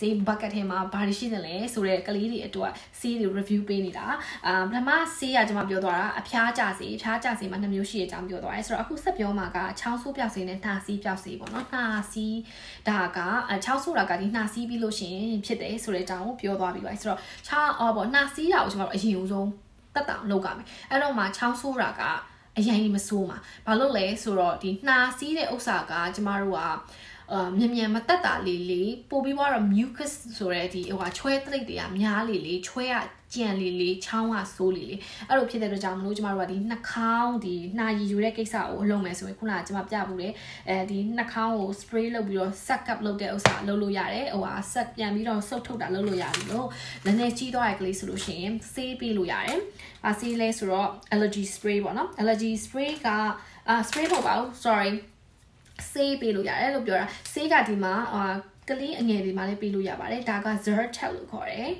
say bucket him up, Parishinale, so a Kalidi to see the review penida. Brahma see a Jamabodora, a Piajazi, Chajazi, Manamushi, Jambiodora, so who's the Piomaga, Chansu Piasin, and Nasi Piasi, but not Nasi Daga, a Chausuraga, Nasi Biloshin, Chide, so a Jam, Piodabi, so Cha or Nasi out of usual. Tata logami. I don't my Chausuraga, a Yang Masuma, Palole, Suroti, Nasi de Osaka, Jamarua. Matata lily, Pobiwara mucus soreti, or Chwetri, the Amia lily, Chwea, Jan lily, Chawa so lily. I don't pay the jam, Lujamaradi, Nakao, the Nayi Urekisa, or Lomes, or Kuna, Jamabure, the Nakao spray lobe, suck up Lodeosa, Lolo Yare, or suck Yamiro, so told that Lolo Yaro, the next Chido solution, say Piluyare, I see less raw allergy spray, one allergy spray, spray mobile, sorry. Say Piluya, Elobura, Sega Dima, or Kali and Yedima Piluya, Daga Zertel Core.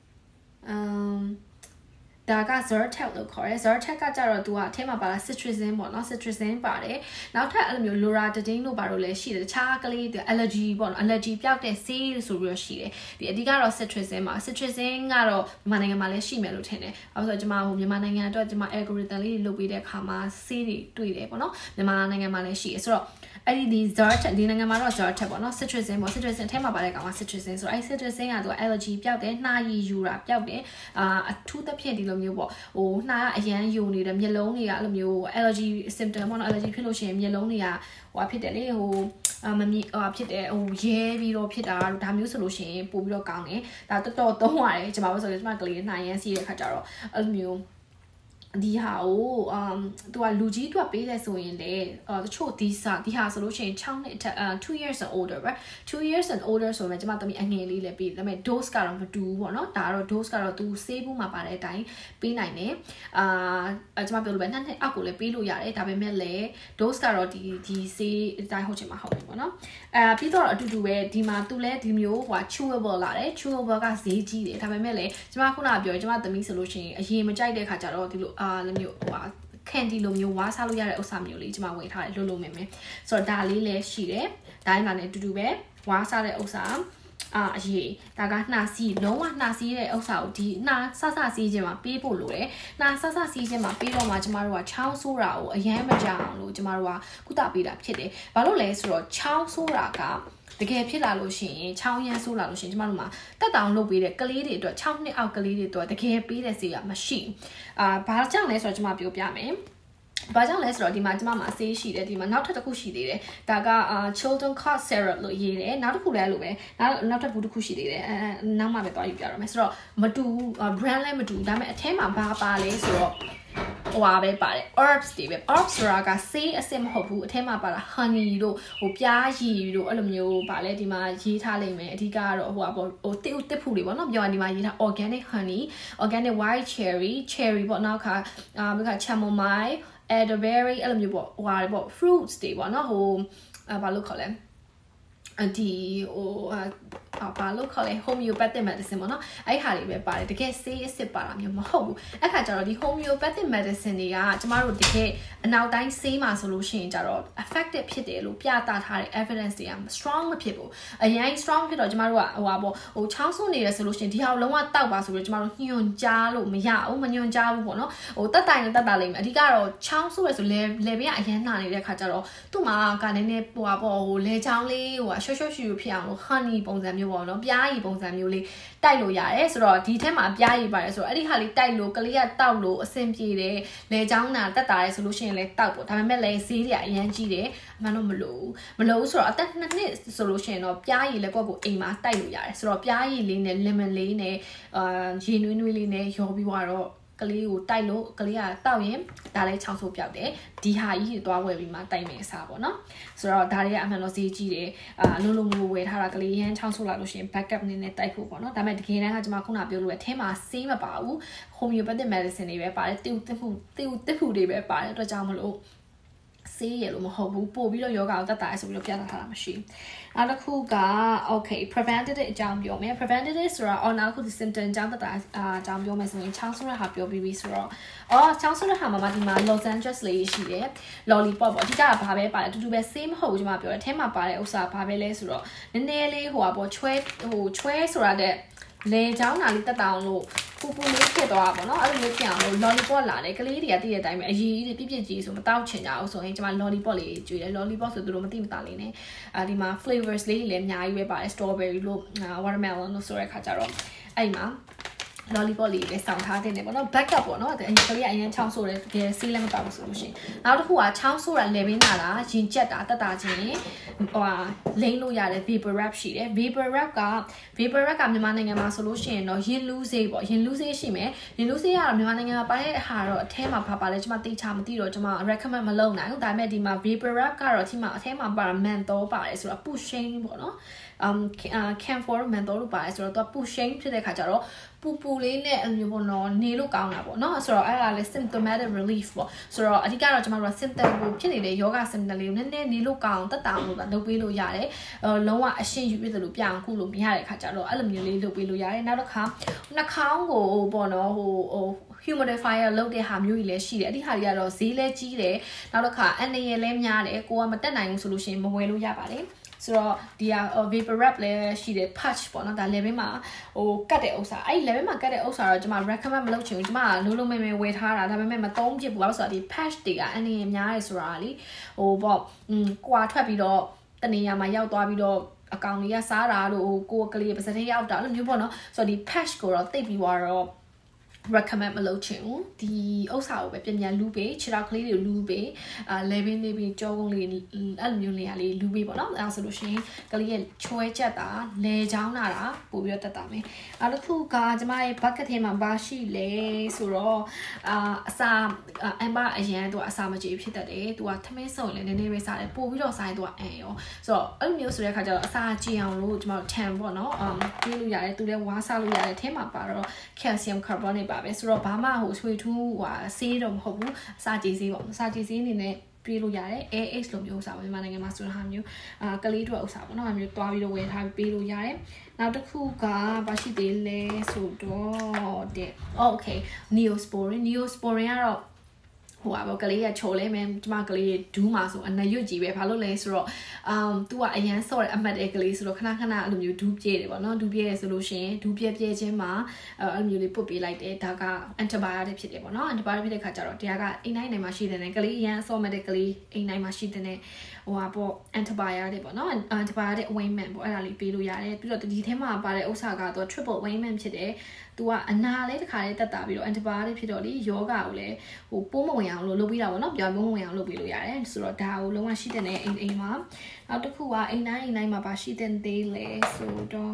Daga Zertel Core, Zerteka Jaro to a tema about citrusin, but not citrusin body. Now tell you Lura the Dino Barole, she the chakali, the allergy, one allergy, Piate, say, so real she, the Edigaro citrusin, citrusin, Garo, Manning a Malashi melotene. I was a Jama, Manning and Dodgema algorithm, Lubide Kama, City, Tweede, the Manning and Malashi. So I did Zert, Dinamaro Zert, but not citrusin, or citrusin tema baraka citrusin. So I citrusin and allergy, Piate, Nai, Jura, Piate, to the Piedilum. Oh, now again, you need a melonia, allergy symptom on allergy pillow, melonia, or pitele, or pit, oh, yeah, we don't pit our damn solution, Publo County, that the thought don't worry, Jamawas is magically 9 see a cataro, the how to a luigi to a beta so in there the truth is the house solution 2 years and older, right? 2 years and older so Majamatomi and nearly le be the dose car on 2 or not taro dose car to save my by time P9 Ajamabil Benan Akule Pilu Yare Tabemele dose car or the say Dihochima Home Peter to do it Dima to let him you what chewable lare chewable gas CG Tabemele Jamakuna Jamatomi solution a himajai de Cataro candy lomu was haluya or Samuel, my way high lulu meme. So Dali le shire, Diamond to do it, was at Osam. Ye, Daga Nasi, no one Nasi Osa, na Sasa Sijama, people lure, na Sasa Sijama, Piro Majmarua, Chow Sura, a Yamajan, Jamarua, Kutapida Chide, Baloles Road, Chow Suraka. The Capilla Luchin, Chow Yan Sula Luchin Maluma, that download with a Galidi to Chow Alkalidi to the Capilla machine. Pajan less or Jamapio Piame. Bajan less or the Majama say she did him not at a cushy did Daga children cost Sarah Loye, not a Pulue, not a Pudukushi did, Nama Beto Mesro, Madu, Brand Madu, Dame a tema Baba Laser. Wabe by herbs, David. Herbs raga say a sim hopu, tema about honey, do, or piaji, do, alumio, baledima, yitalime, tigaro, or tepuli, one of your anima, organic honey, organic white cherry, but now we got chamomile, elderberry, alumio, what fruits, they want a whole balocole. The local homeopathic medicine, I highly buy the case say is separate your home. I catch already homeopathic medicine, tomorrow decay, and now dying same solution, Jarod. Affected people, Piata high evidence, strong people. A young strong people, Jamarua, Wabo, or Chanson need a solution. The how long one tabas with Jaro, Jalo, Mia, Omanion Jalo, or that time that Dalim, a digaro, Chanso is Levia, Yanani, the Cataro, Tuma, Canene, Wabo, Lejali, or Shoshu Piano, honey bones and you want, Biai bones and you Dilo Yaes, or Ditema Biai by so any Hali Dilo, Galia Taulo, Simpy, Lejana, that I solution like Taupo, Tamele, Celia, Yangi, Manomalo, Malos, or that solution of Biai, Lepo, Ema, Dilo Yaes, or Biai, Line, Lemon Lane, genuinely, Yobiwaro. Kalio, Tilo, Kalia, Tawim, Dale Chanso Piade, Diha, Dawima, Time Sabona. So Daria Amanosi, Lulu, with Harakali, and Chansola, pack up in a type of one. Tamakina has Makuna build with Tema, same about homeopathic medicine, by the food, they were by the Jamalo. ဆေးရလို့မဟုတ်ဘူးပို့ပြီးတော့ယောဂကိုတက်တာဆိုပြီးတော့ပြသထားတာမရှိနောက်တစ်ခုက okay preventative အကြောင်းပြောမယ် preventative ဆိုတာနောက်တစ်ခု symptom အကြောင်းတက်တာအကြောင်းပြောမယ်ဆိုရင်ချောင်းဆိုးတဲ့ဟာပြောပြီးပြီဆိုတော့ချောင်းဆိုးတဲ့ဟာမှာဒီမှာ Los Angeles လေးရှိတယ် lollipop ပေါ့အဓိကဘာပဲပါတယ်အတူတူပဲ same မဟုတ်ဘူးကျွန်မပြောတယ်အဲမှာပါတဲ့ဥစ္စာဘာပဲလဲဆိုတော့နည်းနည်းလေးဟိုပါပေါ့ချွဲဆိုတာတဲ့လေချောင်းနာလေးတက်တောင်လို့ပူလေးဖြစ်သွားပါတော့အဲ့လိုမျိုးဖြစ်အောင်လို့ lollipop လာတယ်ကလေးတွေကတည့်တဲ့အတိုင်းပဲအရေးကြီးပြည့်ကြီးဆိုမတောက်ချင်ကြအောင်ဆိုရင်ကျွန်မ lollipop လေးကျွေးတယ် lollipop ဆိုသူတို့မသိမသားလေးနဲ့ဒီမှာ flavors လေးလည်းအများကြီးပဲပါတယ် strawberry လို့ watermelon လို့ဆိုတဲ့ခါကျတော့အဲ့မှာlollipop လေးလည်းစောင့်ထားတဲ့နေပေါ့နော် backup ပေါ့နော်အဲ့ကလေးကအရင်ချောင်းဆိုးတယ်တကယ်ဆေးလည်းမတောက်ဘူးဆိုလို့ရှိရင်နောက်တစ်ခုကချောင်းဆိုးတာလေပင်နာတာရင်ကျက်တာတက်တာချင်းလိမ့်လို့ရတယ် vapor wrap ရှိတယ် vapor wrap ကမြန်မာနိုင်ငံမှာဆိုလို့ရှိရင်တော့ရင်လူးဆေးပေါ့ရင်လူးဆေးရှိမယ်ရင်လူးဆေးကတော့မြန်မာနိုင်ငံမှာပါတဲ့ဟာတော့အထဲမှာပါလဲကျွန်မသိချမသိတော့ကျွန်မ recommend မလုပ်နိုင်ဘူးဒါပေမဲ့ဒီမှာ vapor wrap ကတော့အထဲမှာပါ menthol ပါတယ်ဆိုတော့ pushing ပေါ့နော်camphor menthol လို့ပါတယ်ဆိုတော့သူက pushing ဖြစ်တဲ့ခါကျတော့ပူလေးနဲ့အမျိုးပေါ့နော်နေလို့ကောင်းတာပေါ့နော်ဆိုတော့အဲ့ဒါလည်း symptomatic relief ပေါ့ဆိုတော့အဓိကတော့ကျွန်တော်တို့ symptom ကိုဖြစ်နေတဲ့ယောဂ symptom လေးကိုနည်းနည်းနေလို့ကောင်းတက်တာလို့လုပ်ပေးလို့ရတယ်လုံးဝအရှင်းယူပြသလိုပြအောင်ခုလို့မရတဲ့ခါကျတော့အဲ့လိုမျိုးလေးလုပ်ပေးလို့ရတယ်နောက်တစ်ခါနှာခေါင်းကိုပေါ့နော်humidifier လုပ်တဲ့ဟာမျိုးကြီးလည်းရှိတယ်အဲ့ဒီဟာတွေကတော့ဈေးလည်းကြီးတယ်နောက်တစ်ခါအန်ရယ်လည်းများတယ်ကိုကမတက်နိုင်ဘူးဆိုလို့ရှိရင်မဝယ်လို့ရပါတယ်ဆိုတော့ဒီက vapor wrap လည်းရှိတယ် patch ပေါ့နော်ဒါ level မှာကတ်တဲ့ဥစ္စာအဲ့ level မှာကတ်တဲ့ဥစ္စာတော့ကျွန်မ recommend မလုပ်ချင်ဘူးကျွန်မလုံးမဲဝယ်ထားတာဒါပေမဲ့မသုံးဖြစ်ဘူးဘာလို့ဆိုတော့ဒီ patch တွေကအနည်းများတယ်ဆိုတာလေကွာထွက်ပြီးတော့တနေရာမှာရောက်သွားပြီးတော့အကောင်လေးကစားတာလို့ကိုယ်ကလေးပါစတဲ့ရောက်တာလို့မျိုးပေါ့နော်ဆိုတော့ဒီ patch ကိုတော့တိတ်ပြီးတော့ recommend မလုပ်ချင်ဘူးဒီဥစ္စာကိုပဲပြန်လူပေးခြေထောက်ကလေးတွေလူပေးlevel လေးပြီးကြောကုန်းလေးအဲ့လိုမျိုးနေရာလေးလူပေးပေါ့နော်အဲ့ဒါဆိုလို့ရှိရင်ကလေးရဲ့ချွဲချက်တာလဲချောင်းလာတာပို့ပြီးတော့တက်တာမယ်နောက်တစ်ခုကကျမရဲ့ bucket ထဲမှာပါရှိလဲဆိုတော့အစာအမအရန်သူကအစာမကြေဖြစ်တတ်တယ်သူကထမင်းစုံလည်းနည်းနည်းပဲစားတယ်ပို့ပြီးတော့စားရင်သူကအန်ရောဆိုတော့အဲ့လိုမျိုးဆိုတဲ့အခါကျတော့အစာကြေအောင်လို့ကျမတို့ tan ပေါ့နော်ပြေးလို့ရတယ်သူလည်းဝါးစားလို့ရတယ်အဲထဲမှာပါတော့ calcium carbonateပဲဆိုတော့ဘာမှဆွေထူးဆေးတော့မဟုတ်ဘူးအစာကြေးဆေးပေါ့အစာကြေးဆေးအနေနဲ့ပြေးလို့ရတယ် AH လိုမျိုးဥစားပေါ့မြန်မာနိုင်ငံမှာဆိုတော့ဟာမျိုးကလေးတို့ဥစားပေါ့နော်ဟာမျိုးတွားပြီးတော့ဝယ်ထားပြီးပေးလို့ရတယ်နောက်တစ်ခုကဘာရှိသေးလဲဆိုတော့တဲ့ okay neosporin ကတော့ဟိုပါကလေးကချိုလဲမယ်ကျမကလေးဒူးမှာဆိုအနရွတ်ကြီးပဲဘာလို့လဲဆိုတော့သူကအရန်ဆော့တဲ့အမှတ်တဲ့ကလေးဆိုတော့ခဏအဲ့လိုမျိုးဒူးပြည့်တယ်ပေါ့နော်ဒူးပြည့်ရဆိုလို့ရှိရင်ဒူးပြည့်ချင်းမှာအဲ့လိုမျိုးလေးပုတ်ပေးလိုက်တယ်ဒါက antibiotic ဖြစ်တယ်ပေါ့နော် antibiotic ဖြစ်တဲ့ခါကျတော့တရားကအိမ်တိုင်းမှာရှိတဲ့ကလေးအရန်ဆော့မဲ့တဲ့ကလေးအိမ်တိုင်းမှာရှိတဲ့ဟိုပါပေါ့ antibiotic ပေါ့နော် antibiotic ointment ပေါ့အဲ့ဒါလေးပေးလို့ရတယ်ပြီးတော့ဒီထဲမှာပါတဲ့ဥစ္စာကတော့ triple ointment ဖြစ်တယ်သူကအနာလေးတစ်ခါလေးတက်တာပြီးတော့ antibiotic ဖြစ်တော့လေယောဂကိုလည်းပိုးမဝင်အောင်လို့လုပ်ပြီးတာပေါ့နော်ပြောင်းပိုးမဝင်အောင်လုပ်ပေးလို့ရတယ်ဆိုတော့ဒါကိုလုံးဝရှိတဲ့အိမ်မှာနောက်တစ်ခုကအိမ်တိုင်းမှာပါရှိတဲ့သေးလဲဆိုတော့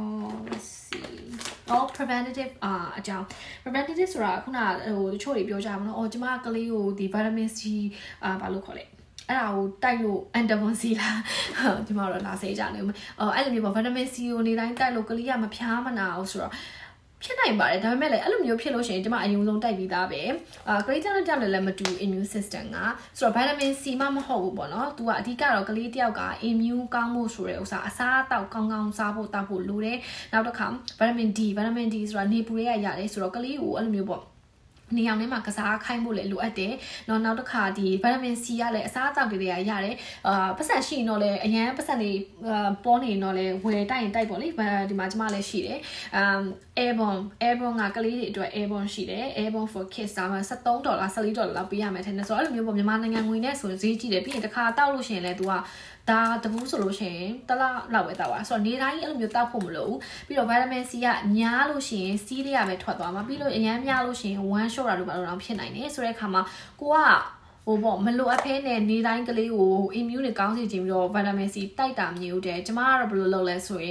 preventative အကြောင်း preventative ဆိုတာခုနတချို့တွေပြောကြပါတော့ကျမကလေးကိုဒီ vitamin C ဘာလို့ခေါ်လဲအဲ့ဒါကိုတိုက်လို့ vitamin C လားဒီမှာတော့လာစေးကြနေဦးအဲ့လိုမျိုးပေါ့ vitamin C ကိုနေတိုင်းတိုက်လို့ကလေးကမဖျားမနာအောင်ဆိုတော့ဖြစ်နိုင်ပါတယ်ဒါပေမဲ့လည်းအဲ့လိုမျိုးဖြစ်လို့ရှိရင်ကျမအရင်ဆုံးတိုက်ပြီးသားပဲကလေးတစ်ယောက်ကြောင့်လည်းမတူ immune system ကဆိုတော့ vitamin C မှမဟုတ်ဘူးပေါ့နော်သူကအဓိကတော့ကလေးတစ်ယောက်က immune ကောင်းဖို့ဆိုတဲ့ဥစ္စာအစားအသောက်ကောင်းစားဖို့တောက်ဖို့လိုတယ်နောက်တစ်ခါ vitamin D ဆိုတာနေပူတွေကရတယ်ဆိုတော့ကလေးကိုအဲ့လိုမျိုးပေါ့နေအောင်ထဲမှာကစားခိုင်းဖို့လည်းလိုအပ်တယ်။နောက်တစ်ခါဒီ vitamin C ကလည်းအစားအသောက်တွေကရတယ်။ပတ်စံရှိရင်တော့လည်းအရန်ပတ်စံတွေပေါ်နေရင်တော့လည်းဝယ်တိုက်ရင်တိုက်ပေါ့လေ။ဒီမှာကျမလည်းရှိတယ်။ airborne ကကလေးတွေအတွက် airborne ရှိတယ်။ airborne for kids ဒါမှ$13 $14လောက်ပေးရမယ်ထင်တယ်ဆိုတော့အဲ့လိုမျိုးပေါ့မြန်မာနိုင်ငံငွေနဲ့ဆိုဈေးကြီးတယ်ပြီးရင်တစ်ခါတောက်လို့ရှိရင်လည်း तू ကဒါတပူးဆိုလို့ရှိရင်တစ်လလောက်ပဲတောက်ပါဆိုတော့နေတိုင်းအဲ့လိုမျိုးတောက်ဖို့မလိုဘူးပြီးတော့ vitamin C ကများလို့ရှိရင်စီးလေးရပဲထွက်သွားမှာပြီးလို့အရန်များလို့ရှိရင် one shot လို့ဘာလို့တော့ဖြစ်နိုင်တယ်ဆိုတဲ့အခါမှာကိုကဟိုပေါ့မလိုအပ်ဖဲနဲ့နေတိုင်းကလေးကို immune နဲ့ကောင်းစေချင်ပြီးတော့ vitamin C တိုက်တာမျိုးတဲ့ကျမကတော့ဘယ်လိုလုပ်လဲဆိုရင်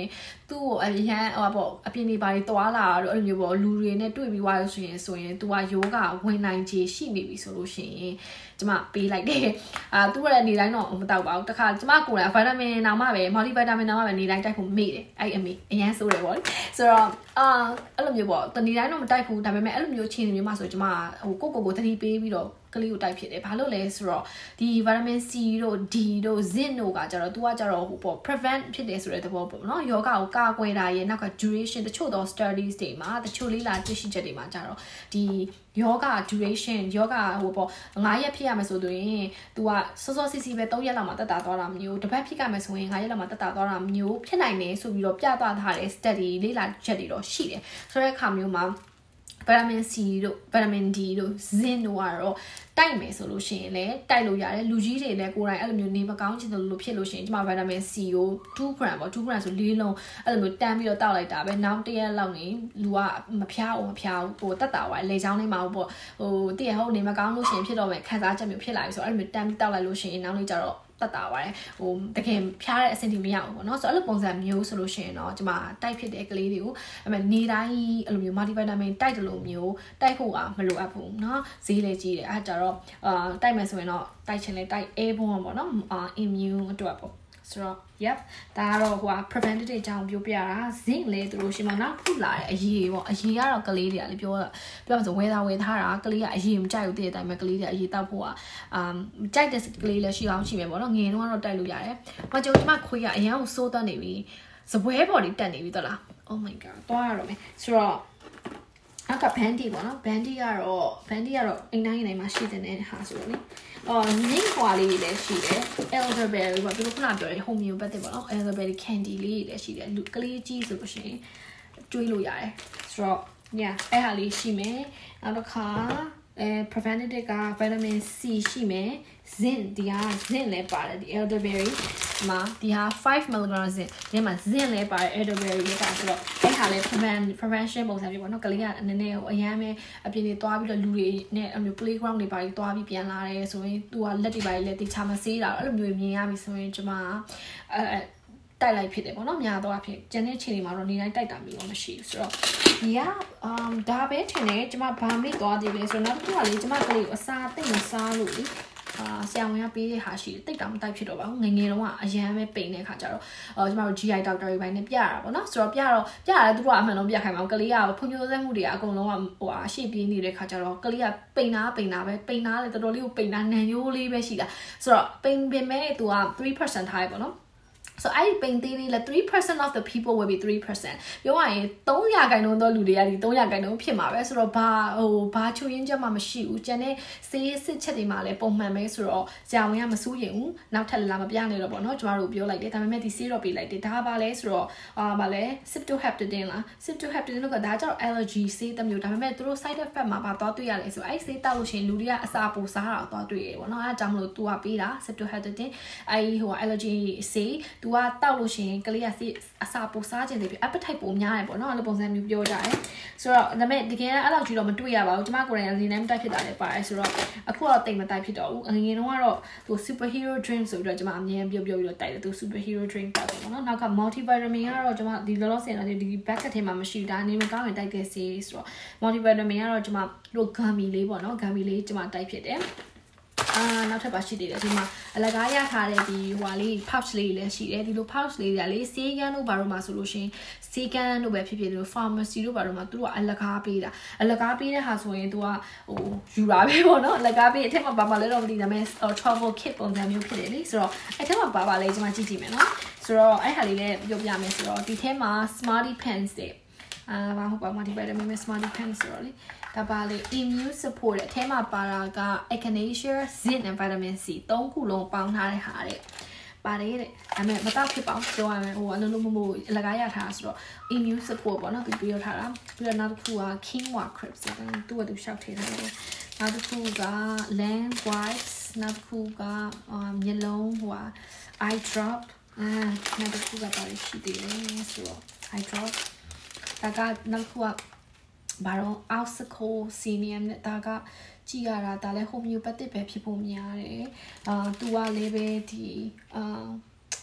သူ့အရန်ပေါ့အပြင်နေပါတွေတွားလာတော့အဲ့လိုမျိုးပေါ့လူတွေနဲ့တွေ့ပြီးွားလို့ဆိုရင်သူကယောဂဝင်နိုင်ခြေရှိနေပြီဆိုလို့ရှိရင်ကျမပေးလိုက်တယ်သူကလည်းနေတိုင်းတော့မတောက်ပါဘူးတခါကျမကိုယ်ကဗီတာမင်နောင်မှပဲမော်လီဗီတာမင်နောင်မှပဲနေတိုင်းတိုက်ဖို့မေ့တယ်အဲ့အမေအရန်ဆိုးတယ်ပေါ့လေဆိုတော့အဲ့လိုမျိုးပေါ့တနေ့တိုင်းတော့မတိုက်ဘူးဒါပေမဲ့အဲ့လိုမျိုးချင်းမျိုးမှဆိုကျမဟိုကိုတတိပေးပြီးတော့ကလေးကိုတိုက်ဖြစ်တယ်ဘာလို့လဲဆိုတော့ဒီ vitamin C တို့ D တို့ zinc တို့ကကြတော့သူကကြတော့ဟိုပေါ့ prevent ဖြစ်တယ်ဆိုတဲ့သဘောပေါ့နော်ယောဂကိုကာကွယ်တာရဲ့နောက်က duration တချို့သော studies တွေမှာတချို့လေးလာတွေ့ရှိချက်တွေမှာကြတော့ဒီယောဂ duration ယောဂဟိုပေါ့9ရက်ဖြစ်ရမယ်ဆိုတော့ရင် तू ကစောစီပဲ3ရက်လောက်မှတက်တာသွားတာမျိုးတစ်ပတ်ဖြစ်ရမယ်ဆိုရင်9ရက်လောက်မှတက်တာသွားတာမျိုးဖြစ်နိုင်တယ်ဆိုပြီးတော့ပြသထားတဲ့ study လေးလာချက်တွေတော့ရှိတယ်ဆိုတဲ့အခါမျိုးမှာvitamin C တို့ vitamin D တို့ zinc တို့ကတော့တိုက်မယ်ဆိုလို့ရှိရင်လည်းတိုက်လို့ရတယ်လူကြီးတွေလည်းကိုယ်တိုင်အဲ့လိုမျိုးနေမကောင်းချင်တယ်လို့ဖြစ်လို့ရှိရင်ဒီမှာ vitamin C ကို2 gram ပေါ့2 gram ဆို4လုံးအဲ့လိုမျိုးတန်းပြီးတော့တောက်လိုက်တာပဲနောက်တစ်ရက်လောက်နေလူကမဖျားဟိုတက်တာသွားလေချောင်းလေးမှာပေါ့ဟိုတည့်ဟုတ်နေမကောင်းလို့ရှိရင်ဖြစ်တော့မယ်ခံစားချက်မျိုးဖြစ်လာပြီဆိုတော့အဲ့လိုမျိုးတန်းပြီးတောက်လိုက်လို့ရှိရင်နောက်နေ့ကျတော့တက်တာပါတယ်ဟိုတကယ်ဖျားတဲ့အဆင့်ထိမရဘူးပေါ့နော်ဆိုတော့အဲ့လိုပုံစံမျိုးဆိုလို့ရှိရင်တော့ဒီမှာတိုက်ဖြစ်တဲ့ကလေးတွေကိုအဲ့မဲ့နေတိုင်းအဲ့လိုမျိုး multivitamin တိုက်တယ်လို့မျိုးတိုက်ဖို့မလိုအပ်ဘူးเนาะဈေးလည်းကြီးတယ်အဲ့ကြတော့တိုက်မယ်ဆိုရင်တော့တိုက်ချင်လဲတိုက် airborne ပေါ့နော်immune အတွက်ပေါ့ဆိုတော့ yep ဒါကတော့ဟို preventative အကြောင်းပြောပြတာ zinc လဲသူတို့ရှိမှနောက်ခုလာတဲ့အရေးပေါ့အရေးကတော့ကလေးတွေကလည်းပြောမှဆိုဝယ်ထားတာကလေးကအရေးမကြိုက်ဘူးတည့်တဲ့အတိုင်းပဲကလေးတွေအရေးတောက်ဖို့ကြိုက်တဲ့ကလေးလည်းရှိအောင်ရှိမယ်ပေါ့နော်ငယ်တော့တိုက်လို့ရတယ်မကြုံကျမခွေးကအရန်ကိုစိုးတတ်နေပြီစပွဲပေါ်လေးတက်နေပြီသလား oh my god တော့ရတော့မယ်ဆိုတော့နောက်က bandy ပေါ့နော် bandy ကတော့အိမ်တိုင်းမှာရှိတဲ့ဟာဆိုတော့လေနင်းခွာလေးလည်းရှိတယ် elderberry ပေါ့သူတို့ခုနပြောတဲ့ homeopathic ပေါ့နော် elderberry candy လေးလည်းရှိတယ်လူကလေးကြီးဆိုလို့ရှိရင်ကျွေးလို့ရတယ်ဆိုတော့ yeah အဲ့ဟာလေးရှိမယ်နောက်တစ်ခါpreventative က vitamin C ရှိမယ် zinc ဒီဟာ zinc လည်းပါတယ်ဒီ elderberry မှာဒီဟာ5 mg zinc ဒီမှာ zinc လည်းပါတယ် elderberry လေးကဆိုတော့အဲ့ဟာလည်း prevention ပုံစံမျိုးပေါ့နော်ကလေးကနည်းနည်းဟိုအရန်ပဲအပြင်တွေသွားပြီးတော့လူတွေနဲ့အဲ့လို playground တွေပါပြီးသွားပြီးပြန်လာတယ်ဆိုရင်သူကလက်တွေပါလက်တွေချမဆေးတာအဲ့လိုမျိုးမြင်ရပြီဆိုရင်ကျွန်မတိုက်လိုက်ဖြစ်တယ်ပေါ့နော်များတော့အဖြစ်ကျန်တဲ့ချိန်တွေမှာတော့နေတိုင်းတိုက်တာမျိုးတော့မရှိဘူးဆိုတော့ဒီကဒါပဲထင်တယ်ကျွန်မဘာမေ့သွားသေးလဲဆိုတော့နောက်တစ်ခုကလေကျွန်မကလေးကိုအစာသိမ့်မစားလို့လေဆရာဝန်ကပေးတဲ့ဟာရှိတယ်တိတ်တောင်မတိုက်ဖြစ်တော့ပါဘူးငယ်တော့ကအရန်ပဲပိန်တဲ့ခါကျတော့ကျွန်မတို့ GI doctor တွေပိုင်းနဲ့ပြရတာပေါ့နော်ဆိုတော့ပြရတယ်သူတို့ကအမှန်တော့ပြခိုင်းပါဘူးကလေးကဖွံ့ဖြိုးစက်မှုတွေအကုန်လုံးကဟိုအရှိပြေးနေတဲ့ခါကျတော့ကလေးကပိန်တာပဲပိန်တာလေတော်တော်လေးကိုပိန်တာနန်ရိုးလေးပဲရှိတာဆိုတော့ပိန်ပင်မဲ့သူက 3% ထားရပေါ့နော်so အဲ့ဒီပိန်သေးလေးလဲ 3% of the people will be 3%ပြောရရင်300ခိုင်နှုန်းသောလူတွေကဒီ300ခိုင်နှုန်းဖြစ်မှာပဲဆိုတော့ဘာချိုးရင်းချက်မှမရှိဘူးကျန်တဲ့ဆေးစစ်ချက်တွေမှာလည်းပုံမှန်ပဲဆိုတော့ဆရာဝန်ကမစိုးရင်ဘူးနောက်ထပ်လာမပြနေတော့ပေါ့နော်ကျမတို့ပြောလိုက်တယ်ဒါပေမဲ့ဒီဆေးတော့ပေးလိုက်တယ်ဒါကဘာလဲဆိုတော့ဘာလဲ Htet Htet လား Htet Htet လို့ကဒါကျတော့ allergy ဆေးတစ်မျိုးဒါပေမဲ့သူတို့ side effect မှာဘာသွားတွေ့ရလဲဆိုအဲ့ဆေးတောက်လို့ရှိရင်လူတွေကအစာပိုစားတာသွားတွေ့ရပေါ့နော်အဲ့ဒါကြောင့်မလို့သူကပေးတာ Htet Htet အဲ့ဟို allergy ဆေးသူကတောက်လို့ရှိရင်ကလေးကအစာပိုစားခြင်းတွေပြီး appetite ပိုများတယ်ပေါ့နော်အဲ့လိုပုံစံမျိုးပြောကြတယ်ဆိုတော့ဒါပေမဲ့တကယ်အဲ့လောက်ကြီးတော့မတွေ့ရပါဘူးကျမကိုယ်တိုင်အနေနဲ့မတိုက်ဖြစ်တာလည်းပါတယ်ဆိုတော့အခုတော့တိတ်မတိုက်ဖြစ်တော့ဘူးအငယ်တုန်းကတော့သူ superhero drink ဆိုပြီးတော့ကျမအမြဲပြောပြီးတော့တိုက်တယ်သူ superhero drink တောက်တယ်ပေါ့နော်နောက်က multivitamin ကတော့ကျမဒီလောလောဆယ်တော့ဒီ bucket ထဲမှာမရှိဘူးဒါအနေနဲ့ကောင်းရင်တိုက်တဲ့ဆေးဆိုတော့ multivitamin ကတော့ကျမတို့ gummy လေးပေါ့နော် gummy လေးကျမတိုက်ဖြစ်တယ်နောက်ထပ်ပါရှိသေးတယ်ဒီမှာအလကားရထားတဲ့ဒီဟိုလေး pouch လေးလည်းရှိတယ်ဒီလို pouch လေးတွေကလေဆေးကန်းတို့ဘာလို့မှဆိုလို့ရှင်ဆေးကန်းတို့ပဲဖြစ်ဖြစ်လို့ pharmacy တို့ဘာလို့မှသူတို့ကအလကားပေးတာအလကားပေးတဲ့ဟာဆိုရင်သူကဟိုယူတာပဲပေါ့နော်အလကားပေးအထက်မှာဘာလဲတော့မသိဒါပေမဲ့ travel kit ပုံစံမျိုးဖြစ်တယ်လေဆိုတော့အဲ့ထက်မှာဘာလဲကျွန်မကြည့်ကြည့်မယ်နော်ဆိုတော့အဲ့ဟာလေးလည်းပြောပြမယ်ဆိုတော့ဒီထဲမှာ smarty pants တွေဘာဟုတ်ပါမဒီဗီတာမင် smarty pants ဆိုတော့လေဒါပါလေ immune support တဲ့အထဲမှာပါတာက echinacea zinc and vitamin C 3ခုလုံးပေါင်းထားတဲ့ဟာတဲ့ပါတယ်တဲ့ဒါပေမဲ့မတောက်ဖြစ်ပါဘူးပြောရမယ်ဟိုအလုံးလုံးမအလကားရထားဆိုတော့ immune support ပေါ့နော်သူပြောထားတာပြီးတော့နောက်တစ်ခုက quinoa crisps ဆိုတော့သူ့ကိုရှောက်ထည့်ထားတယ်နောက်တစ်ခုက lamb wipes နောက်တစ်ခုကမျက်လုံးဟို eye drop နောက်တစ်ခုကပါရှိသေးတယ်ဆိုတော့ eye drop ဒါကနောက်တစ်ခုကဘာတော့ Alsico Senium နဲ့ဒါကကြည့်ရတာဒါလည်း homeopathic ပဲဖြစ်ဖို့များတယ်သူကလည်းပဲဒီ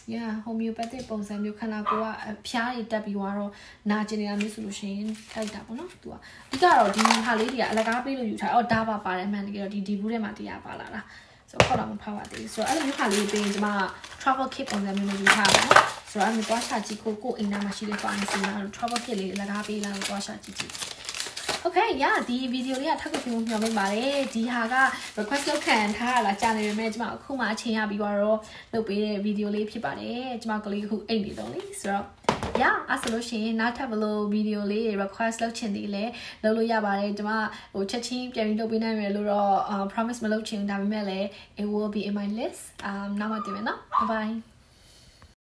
yeah homeopathic ပုံစံမျိုးခန္ဓာကိုယ်ကဖျားတွေတက်ပြီးတော့နာကျင်နေတာမျိုးဆိုလို့ရှိရင်တိုက်တာပေါ့နော်သူကအဓိကတော့ဒီဟာလေးတွေကအလကားပေးလို့ယူထားအော်ဒါပါပါတယ်မှန်တကယ်တော့ဒီဘူးထဲမှာတရားပါလာတာဆိုတော့တော့မဖောက်ပါသေးဘူးဆိုတော့အဲ့လိုမျိုးခါလေးပေးရင်ဒီမှာ travel kit ပုံစံမျိုးနဲ့ယူထားပါနော်ဆိုတော့အဲ့မျိုးသွားချကြည့်ကိုအိမ်သားမှာရှိတဲ့ pharmacy မှာ travel kit လေးအလကားပေးလာလို့သွားချကြည့်Okay, yeah, the video လေးကထောက်ကူမျှော်လင့်ပါတယ်ဒီဟာက request လုပ်ခံထားရတာကြာနေပေမဲ့ကျွန်မအခုမှအချိန်ရပြီးတော့လုပ်ပေးတဲ့ video လေးဖြစ်ပါတယ်ကျွန်မကလေးအခုအိတ်နေတော့လေဆိုတော့ yeah အဲ့ဆိုလို့ရှိရင်နောက်ထပ်ဘလို့ video လေး request လုပ်ချင်သေးလဲလုပ်လို့ရပါတယ်ကျွန်မဟိုချက်ချင်းပြန်ပြီးလုပ်ပေးနိုင်မယ်လို့တော့ promise မလုပ်ချင်ဒါပေမဲ့လည်း it will be in my list နောက်မှတင်မယ်နော် bye bye